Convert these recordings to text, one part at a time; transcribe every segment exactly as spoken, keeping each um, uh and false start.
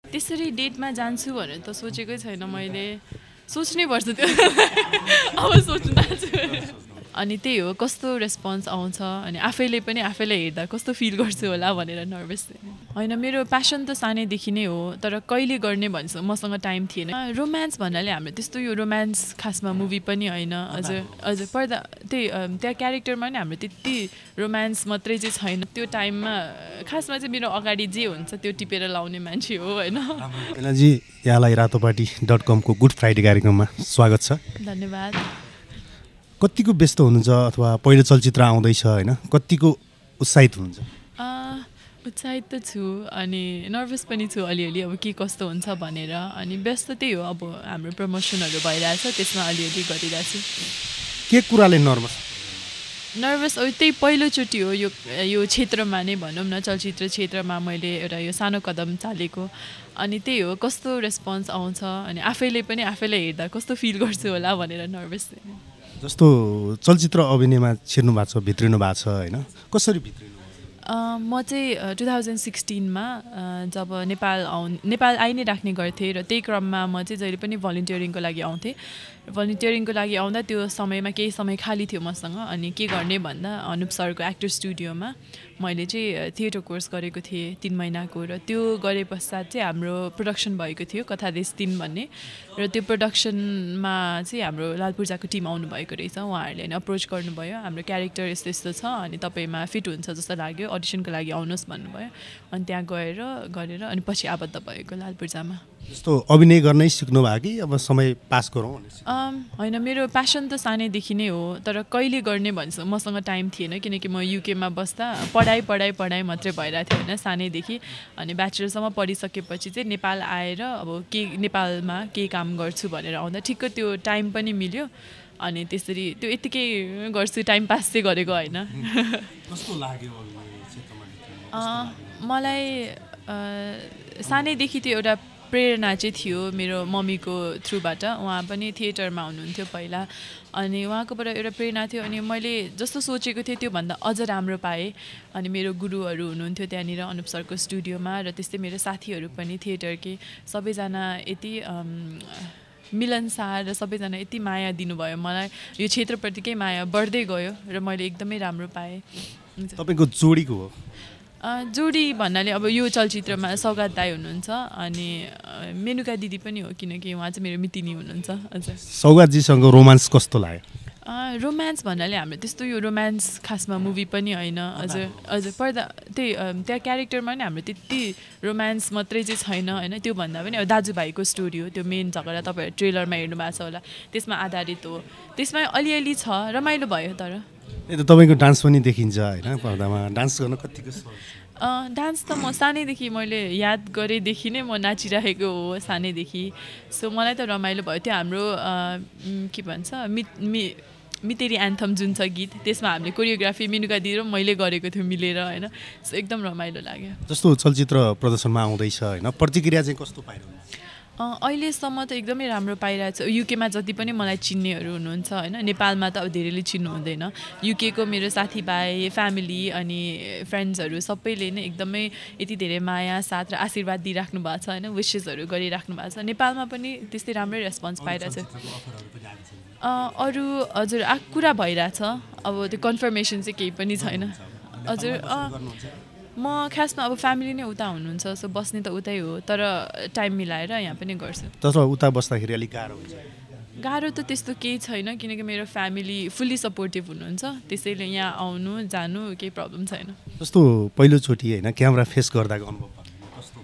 त्यसरी डेटमा जान्छु भनेर त सोचेकै छैन मैले सोच्नै पर्छ त्यो अब सोच्नु थाल्छु अनि त्यही हो कस्तो रेस्पोन्स आउँछ अनि आफैले पनि आफैलाई हेर्दा कस्तो फिल गर्छु होला भनेर नर्भस होइन मेरो प्यासन त सानैदेखि नै हो तर कहिले गर्ने भन्छ मसँग टाइम थिएन रोमान्स भन्नाले हाम्रो त्यस्तो यो रोमान्स खासमा मुभी पनि होइन हजुर हजुर पर्दा त्यही त्यहाँ क्यारेक्टरमा नि हाम्रो त्यति रोमान्स मात्रै चाहिँ छैन त्यो टाइममा खासमा चाहिँ मेरो अगाडि जे हुन्छ त्यो टिपेर लाउने मान्छे हो होइन जी यहाँलाई रातोपाटी डट कमको गुड फ्राइडे कार्यक्रममा स्वागत छ धन्यवाद कतिको व्यस्त हुनुहुन्छ अथवा पहिलो चलचित्र आउँदैछ होइन कतिको उत्साहित हुनुहुन्छ उत्साहित त छु अनि नर्भस पनि छु अलिअलि अब के कस्तो हुन्छ भनेर अनि व्यस्त त्यही हो अब हाम्रो प्रमोसनहरू भइरहेछ त्यसमा अलिअलि गरिरहेछु के कुराले नर्भस नर्भस अब त्यही पहिलोचोटि हो यो यो क्षेत्रमा नै भनौँ न चलचित्र क्षेत्रमा मैले एउटा यो सानो कदम चालेको अनि त्यही हो कस्तो रेस्पोन्स आउँछ अनि आफैले पनि आफैलाई हेर्दा कस्तो फिल गर्छु होला भनेर नर्भस जस्तो चलचित्र अभिनयमा छिर्नु भएको छ भित्रिनु भएको छ होइन कसरी भित्रिनु म चाहिँ टु थाउजन्ड सिक्सटिनमा जब नेपाल आउ नेपाल आइ नै राख्ने गर्थेँ र त्यही क्रममा म चाहिँ जहिले पनि भलिन्टियरिङको लागि आउँथेँ भलिन्टियरिङको लागि आउँदा त्यो समयमा केही समय खाली थियो मसँग अनि के गर्ने भन्दा अनुप सरको एक्टर स्टुडियोमा मैले चाहिँ थिएटर कोर्स गरेको थिएँ तिन महिनाको र त्यो गरे पश्चात चाहिँ हाम्रो प्रोडक्सन भएको थियो कथादेश तिन भन्ने र त्यो प्रोडक्सनमा चाहिँ हाम्रो लालपूर्जाको टिम आउनुभएको रहेछ उहाँहरूले अनि अप्रोच गर्नुभयो हाम्रो क्यारेक्टर यस्तो यस्तो छ अनि तपाईँमा फिट हुन्छ जस्तो लाग्यो अडिसनको लागि आउनुहोस् भन्नुभयो अनि त्यहाँ गएर गरेर अनि पछि आबद्ध भएको लालपूर्जामा जस्तो अभिनय गर्नै सिक्नु भयो कि अब समय पास गरौँ होइन मेरो प्यासन त सानैदेखि नै हो तर कहिले गर्ने भन्छ मसँग टाइम थिएन किनकि म युकेमा बस्दा पढाइ पढाइ पढाइ मात्रै भइरहेको थियो होइन सानैदेखि अनि ब्याचलरसम्म पढिसकेपछि चाहिँ नेपाल आएर अब के नेपालमा केही काम गर्छु भनेर आउँदा ठिक्क त्यो टाइम पनि मिल्यो अनि त्यसरी त्यो यत्तिकै गर्छु टाइम पास चाहिँ गरेको होइन मलाई सानैदेखि त्यो एउटा प्रेरणा चाहिँ थियो मेरो मम्मीको थ्रुबाट उहाँ पनि थिएटरमा हुनुहुन्थ्यो पहिला अनि उहाँकोबाट एउटा प्रेरणा थियो अनि मैले जस्तो सोचेको थिएँ त्योभन्दा अझ राम्रो पाएँ अनि मेरो गुरुहरू हुनुहुन्थ्यो त्यहाँनिर अनुप सरको स्टुडियोमा र त्यस्तै मेरो साथीहरू पनि थिएटरकै सबैजना यति मिलनसार र सबैजना यति माया दिनुभयो मलाई यो क्षेत्रप्रतिकै माया बढ्दै गयो र मैले एकदमै राम्रो पाएँ तपाईँको जोडीको हो जोडी भन्नाले अब यो चलचित्रमा सौगात दाई हुनुहुन्छ अनि मेनुका दिदी पनि हो किनकि उहाँ चाहिँ मेरो मितिनी हुनुहुन्छ हजुर सौगातजीसँग रोमान्स कस्तो लाग्यो रोमान्स भन्नाले हाम्रो त्यस्तो यो रोमान्स खासमा मुभी पनि होइन हजुर हजुर पर्दा त्यही त्यहाँ क्यारेक्टरमा नि हाम्रो त्यति रोमान्स मात्रै चाहिँ छैन होइन त्योभन्दा पनि अब दाजुभाइको स्टोरी हो त्यो मेन झगडा तपाईँहरू ट्रेलरमा हेर्नु भएको छ होला त्यसमा आधारित हो त्यसमा अलिअलि छ रमाइलो भयो तर ए त तपाईँको डान्स पनि देखिन्छ होइन पर्दामा डान्स गर्न कतिको डान्स त म सानैदेखि मैले याद गरेदेखि नै म नाचिरहेको हो सानैदेखि सो मलाई त रमाइलो भयो त्यो हाम्रो के भन्छ मि मि मितेरी एन्थम जुन छ गीत त्यसमा हामीले कोरियोग्राफी मेनुका दिदी र मैले गरेको थियो मिलेर होइन सो एकदम रमाइलो लाग्यो जस्तो चलचित्र प्रदर्शनमा आउँदैछ होइन प्रतिक्रिया चाहिँ कस्तो पाइरहनु अहिलेसम्म त एकदमै राम्रो पाइरहेको छ युकेमा जति पनि मलाई चिन्नेहरू हुनुहुन्छ होइन नेपालमा त अब धेरैले चिन्नु हुँदैन युकेको मेरो साथीभाइ फ्यामिली अनि फ्रेन्ड्सहरू सबैले नै एकदमै यति धेरै माया साथ र आशीर्वाद दिइराख्नु भएको छ होइन विसेसहरू गरिराख्नु भएको छ नेपालमा पनि त्यस्तै राम्रै रेस्पोन्स पाइरहेको छ अरू हजुर आ कुरा भइरहेछ अब त्यो कन्फर्मेसन चाहिँ केही पनि छैन हजुर म खासमा अब फ्यामिली नै उता हुनुहुन्छ सो बस्ने त उतै हो तर टाइम मिलाएर यहाँ पनि गर्छु तर उता बस्दाखेरि अलिक गाह्रो हुन्छ गाह्रो त त्यस्तो केही छैन किनकि मेरो फ्यामिली फुल्ली सपोर्टिभ हुनुहुन्छ त्यसैले यहाँ आउनु जानु केही प्रब्लम छैन जस्तो पहिलोचोटि होइन क्यामेरा फेस गर्दाको अनुभव कस्तो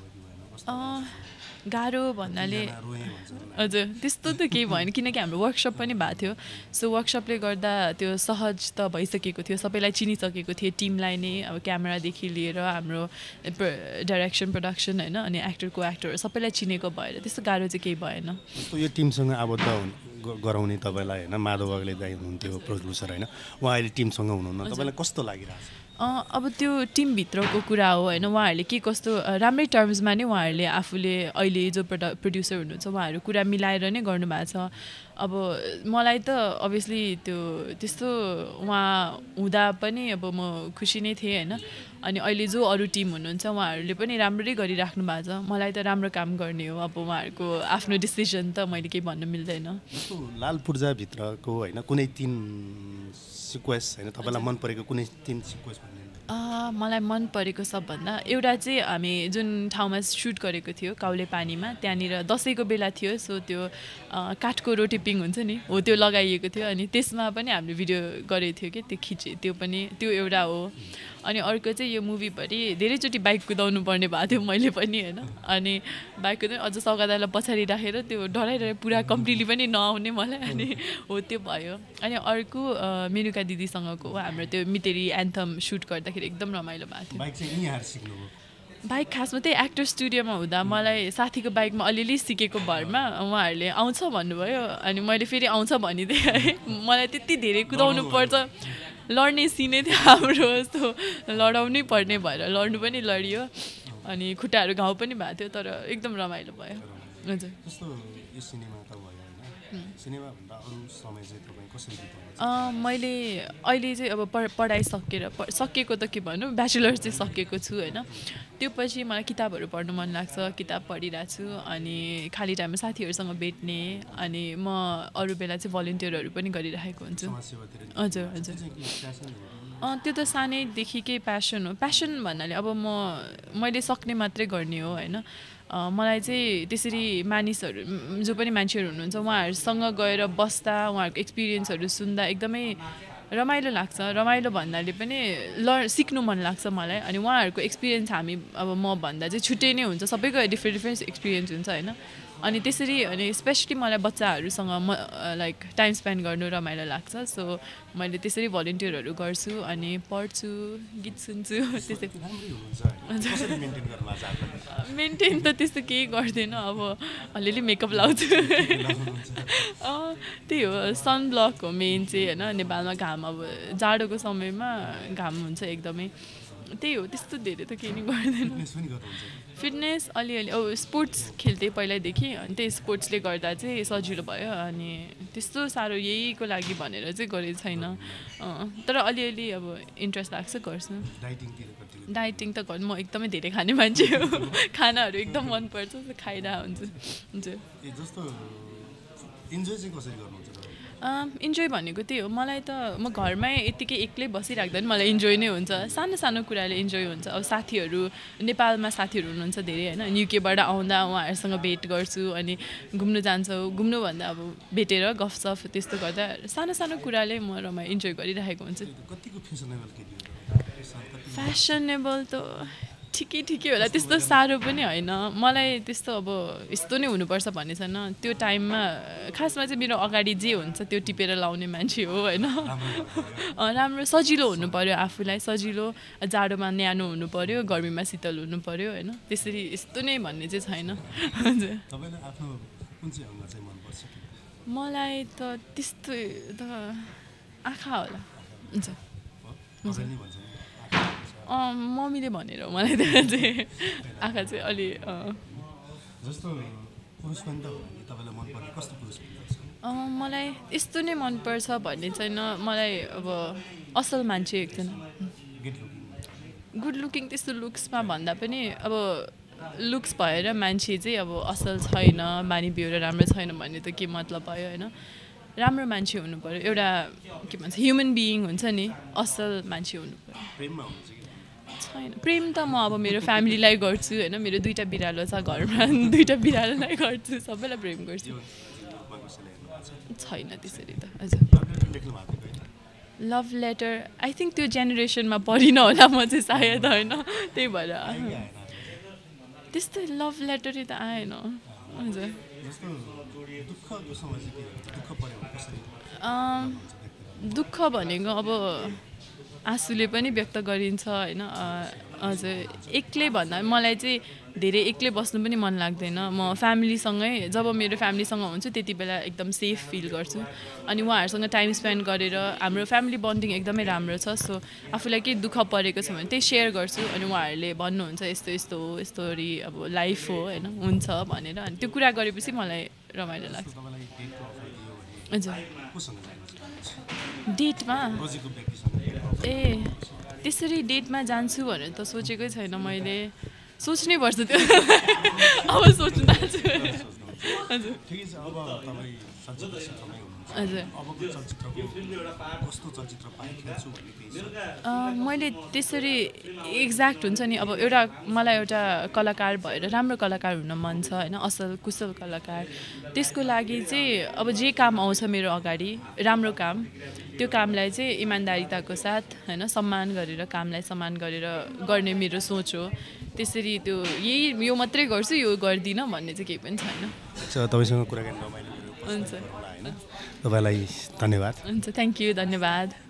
गाह्रो भन्नाले हजुर त्यस्तो त केही भएन किनकि हाम्रो वर्कसप पनि भएको थियो सो वर्कसपले गर्दा त्यो सहज त भइसकेको थियो सबैलाई चिनिसकेको थियो टिमलाई नै अब क्यामेरादेखि लिएर हाम्रो डाइरेक्सन प्रोडक्सन होइन अनि एक्टरको एक्टर सबैलाई चिनेको भएर त्यस्तो गाह्रो चाहिँ केही भएन यो टिमसँग आबद्ध गराउने तपाईँलाई होइन माधव अग्ले दाइ हुनुहुन्थ्यो प्रड्युसर होइन उहाँ अहिले टिमसँग हुनुहुन्न तपाईँलाई कस्तो लागिरहेको छ अब त्यो टिमभित्रको कुरा हो होइन उहाँहरूले के कस्तो राम्रै टर्म्समा नै उहाँहरूले आफूले अहिले जो प्रड प्रड्युसर हुनुहुन्छ उहाँहरू कुरा मिलाएर नै गर्नुभएको छ अब मलाई त अभियसली त्यो त्यस्तो उहाँ हुँदा पनि अब म खुसी नै थिएँ होइन अनि अहिले जो अरू टिम हुनुहुन्छ उहाँहरूले पनि राम्ररी गरिराख्नु भएको छ मलाई त राम्रो काम गर्ने हो अब उहाँहरूको आफ्नो डिसिजन त मैले केही भन्न मिल्दैन लाल पूर्जाभित्रको होइन कुनै तिन सिक्वेन्स होइन तपाईँलाई मन परेको कुनै तिन सिक्वेन्स मलाई मन परेको सबभन्दा एउटा चाहिँ हामी जुन ठाउँमा सुट गरेको थियो काउले पानीमा त्यहाँनिर दसैँको बेला थियो सो त्यो काठको रोटिपिङ हुन्छ नि हो त्यो लगाइएको थियो अनि त्यसमा पनि हामीले भिडियो गरेको थियो कि त्यो खिचे त्यो पनि त्यो एउटा हो अनि अर्को चाहिँ यो मुभीभरि धेरैचोटि बाइक कुदाउनु पर्ने भएको थियो मैले पनि होइन अनि बाइक कुदाउनु अझ सौगादालाई पछाडि राखेर त्यो डराइरहेर पुरा कम्प्लिटली पनि नआउने मलाई अनि हो त्यो भयो अनि अर्को मेनुका दिदीसँगको हाम्रो त्यो मितेरी एन्थम सुट गर्दाखेरि एकदम रमाइलो भएको थियो बाइक खासमा त्यही एक्टर स्टुडियोमा हुँदा मलाई साथीको बाइकमा अलिअलि सिकेको भरमा उहाँहरूले आउँछ भन्नुभयो अनि मैले फेरि आउँछ भनिदिएँ है मलाई त्यति धेरै कुदाउनु पर्छ लड्ने सिनै थियो हाम्रो जस्तो लडाउनै पर्ने भएर लड्नु पनि लडियो अनि खुट्टाहरू घाउ पनि भएको थियो तर एकदम रमाइलो भयो हजुर मैले अहिले चाहिँ अब पढाइ सकेर सकेको त के भन्नु ब्याचलर चाहिँ सकेको छु होइन त्यो पछि मलाई किताबहरू पढ्नु मन लाग्छ किताब पढिरहेको छु अनि खाली टाइममा साथीहरूसँग भेट्ने अनि म अरू बेला चाहिँ भलिन्टियरहरू पनि गरिरहेको हुन्छु हजुर हजुर त्यो त सानैदेखिकै प्यासन हो प्यासन भन्नाले अब म मैले सक्ने मात्रै गर्ने हो होइन मलाई चाहिँ त्यसरी मानिसहरू जो पनि मान्छेहरू हुनुहुन्छ उहाँहरूसँग गएर बस्दा उहाँहरूको एक्सपिरियन्सहरू सुन्दा एकदमै रमाइलो लाग्छ रमाइलो भन्नाले पनि ल सिक्नु मन लाग्छ मलाई अनि उहाँहरूको एक्सपिरियन्स हामी अब म भन्दा चाहिँ छुट्टै नै हुन्छ सबैको डिफ्रेन्ट डिफ्रेन्ट एक्सपिरियन्स हुन्छ होइन अनि त्यसरी अनि स्पेसली मलाई बच्चाहरूसँग म लाइक टाइम स्पेन्ड गर्नु रमाइलो लाग्छ सो मैले त्यसरी भलिन्टियरहरू गर्छु अनि पढ्छु गीत सुन्छु त्यसै मेन्टेन त त्यस्तो केही गर्दैन अब अलिअलि मेकअप लाउँछु त्यही हो सनब्लक हो मेन चाहिँ होइन नेपालमा घाम अब जाडोको समयमा घाम हुन्छ एकदमै त्यही हो त्यस्तो धेरै त केही नै गर्दैन फिटनेस अलिअलि अब स्पोर्ट्स खेल्थेँ पहिल्यैदेखि अनि त्यही स्पोर्ट्सले गर्दा चाहिँ सजिलो भयो अनि त्यस्तो साह्रो यहीको लागि भनेर चाहिँ गरेको छैन तर अलिअलि अब इन्ट्रेस्ट लाग्छ गर्छु डाइटिङ त गर्नु म एकदमै धेरै खाने मान्छे हो खानाहरू एकदम मनपर्छ खाइरहेको हुन्छु हुन्छ इन्जोय भनेको त्यही हो मलाई त म घरमै यत्तिकै एक्लै बसिराख्दा पनि मलाई इन्जोय नै हुन्छ सानो सानो कुराले इन्जोय हुन्छ अब साथीहरू नेपालमा साथीहरू हुनुहुन्छ धेरै होइन युकेबाट आउँदा उहाँहरूसँग भेट गर्छु अनि घुम्नु जान्छौँ घुम्नु भन्दा अब भेटेर गफसफ त्यस्तो गर्दा सानो सानो कुराले म रमाइ इन्जोय गरिरहेको हुन्छु फ्यासनेबल त ठिकै ठिकै होला त्यस्तो साह्रो पनि होइन मलाई त्यस्तो अब यस्तो नै हुनुपर्छ भन्ने छैन त्यो टाइममा खासमा चाहिँ मेरो अगाडि जे हुन्छ त्यो टिपेर लाउने मान्छे हो होइन राम्रो सजिलो हुनु पऱ्यो आफूलाई सजिलो जाडोमा न्यानो हुनु पऱ्यो गर्मीमा शीतल हुनु पऱ्यो होइन त्यसरी यस्तो नै भन्ने चाहिँ छैन हजुर मलाई त त्यस्तो त आँखा होला हुन्छ मम्मीले भनेर मलाई त चाहिँ आँखा चाहिँ अलि मलाई यस्तो नै मनपर्छ भन्ने छैन मलाई अब असल मान्छे एकजना गुड लुकिङ त्यस्तो लुक्समा भन्दा पनि अब लुक्स भएर मान्छे चाहिँ अब असल छैन बानी बेहोरा राम्रो छैन भन्ने त के मतलब भयो होइन राम्रो मान्छे हुनु पऱ्यो एउटा के भन्छ ह्युमन बिइङ हुन्छ नि असल मान्छे हुनु पऱ्यो छैन प्रेम त म अब मेरो फ्यामिलीलाई गर्छु होइन मेरो दुईवटा बिरालो छ घरमा दुईवटा बिरालोलाई गर्छु सबैलाई प्रेम गर्छु छैन त्यसरी त हजुर लभ लेटर आई थिङ्क त्यो जेनेरेसनमा परिनँ होला म चाहिँ सायद होइन त्यही भएर त्यस्तै लभ लेटरै त आएन हजुर दुःख भनेको अब आँसुले पनि व्यक्त गरिन्छ होइन हजुर एक्लै भन्दा मलाई चाहिँ धेरै एक्लै बस्नु पनि मन लाग्दैन म फ्यामिलीसँगै जब मेरो फ्यामिलीसँग हुन्छु त्यति बेला एकदम सेफ फिल गर्छु अनि उहाँहरूसँग टाइम स्पेन्ड गरेर हाम्रो फ्यामिली बन्डिङ एकदमै राम्रो छ सो आफूलाई केही दुःख परेको छ भने त्यही सेयर गर्छु अनि उहाँहरूले भन्नुहुन्छ यस्तो यस्तो हो यस्तोरी अब लाइफ हो होइन हुन्छ भनेर अनि त्यो कुरा गरेपछि मलाई रमाइलो लाग्छ हजुर डेटमा ए त्यसरी डेटमा जान्छु भनेर त सोचेकै छैन मैले सोच्नै पर्छ त्यो अब सोच्नु थाल्छु हजुर हजुर मैले त्यसरी एक्ज्याक्ट हुन्छ नि अब एउटा मलाई एउटा कलाकार भएर राम्रो कलाकार हुन मन छ होइन असल कुशल कलाकार त्यसको लागि चाहिँ अब जे काम आउँछ मेरो अगाडि राम्रो काम त्यो कामलाई चाहिँ इमान्दारिताको साथ होइन सम्मान गरेर कामलाई सम्मान गरेर गर्ने मेरो सोच हो त्यसरी त्यो यही यो मात्रै गर्छु यो गर्दिनँ भन्ने चाहिँ केही पनि छैन तपाईँसँग कुराकानी रमाइलो हुन्छ तपाईँलाई धन्यवाद हुन्छ थ्याङ्क यू धन्यवाद